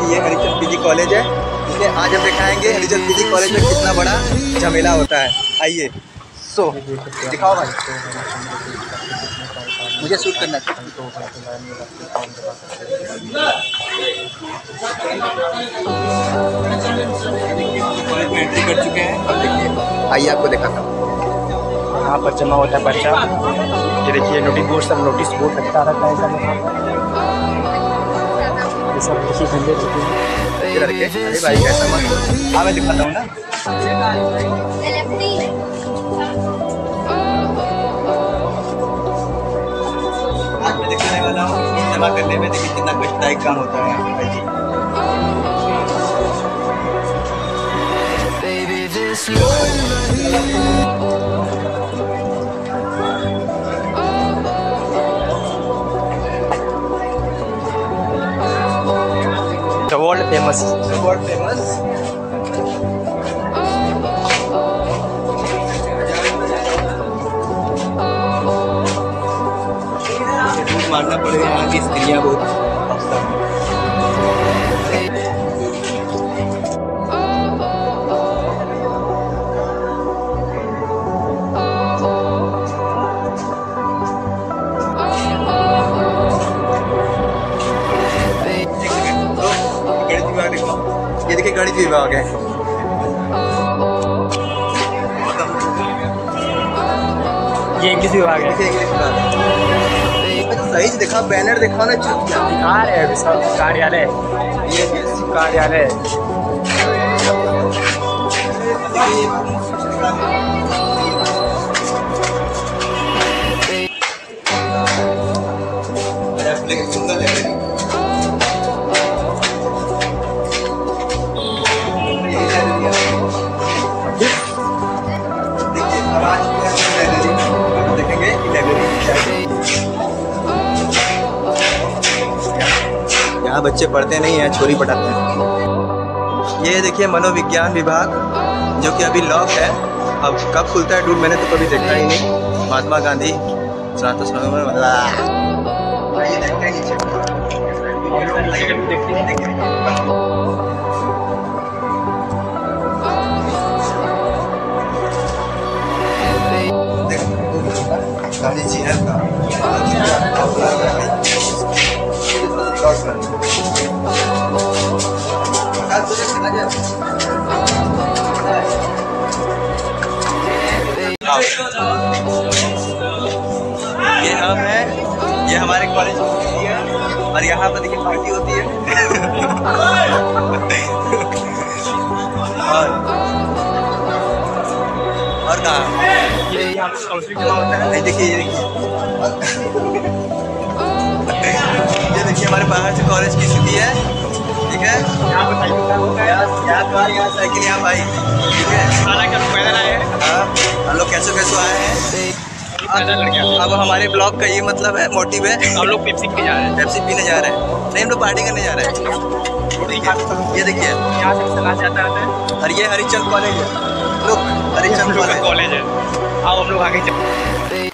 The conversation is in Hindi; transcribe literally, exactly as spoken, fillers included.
ये हरिचंद पीजी कॉलेज है, जिसे आज हम दिखाएंगे हरिचंद पीजी कॉलेज में कितना बड़ा झमेला होता है। आइए, सो दिखाओ भाई, मुझे शूट करना है। कॉलेज में एंट्री कर चुके हैं, अब देखिए, आइए आपको दिखाता हूँ। यहाँ पर जमा होता है पर्चा। ये देखिए नोटिस बोर्ड, सब नोटिस बोर्ड लगता रहता है सब। ये सब देखिए झंडे ये लड़के, अरे भाई कैसा मत, हाँ मैं दिखाता हूँ ना। आज मैं दिखाने वाला हूँ जमा करने में देखिए कितना कष्टदायक काम होता है भाई जी। The world famous. The world famous. दूध मारना पड़ेगा, यहाँ की स्त्रियाँ बहुत ये देखिए गणित विभाग है। ये इंग्लिश विभाग है। इंग्लिश विभाग सही से दिखा, बैनर दिखा ना, चुप क्या दिखा रहे हैं सब कार्यालय, ये कार्यालय। सुंदर लग रही यहाँ बच्चे पढ़ते नहीं हैं, छोरी पढ़ाते हैं। ये देखिए मनोविज्ञान विभाग, जो कि अभी लॉक है। अब कब खुलता है डूड मैंने तो कभी देखा ही नहीं। महात्मा गांधी स्नातक गांधी जी है का ये हम है, ये हमारे कॉलेज की है, और यहाँ पर देखिए पार्टी होती है। और और कहाँ ये यहाँ पर काउंसलिंग जमा होता है। नहीं देखिए, ये देखिए ये देखिए हमारे बाहर से कॉलेज की स्थिति है, ठीक है। यहाँ पर साइकिल होता है, यहाँ यहाँ साइकिल यहाँ भाई, ठीक है। हालांकि हम पैदल आए हैं। हाँ, हम लोग कैसे कैसे आए हैं। अब हमारे ब्लॉग का ये मतलब है, मोटिव है, हम लोग पेप्सी पीने जा रहे हैं। पेप्सी पीने जा रहे हैं, नहीं हम लोग पार्टी करने जा रहे हैं। ये देखिए यहाँ से चला जाता रहता है। और ये हरिचंद कॉलेज है, लोग हरिचंद कॉलेज है। आओ हम लोग आगे चलते हैं।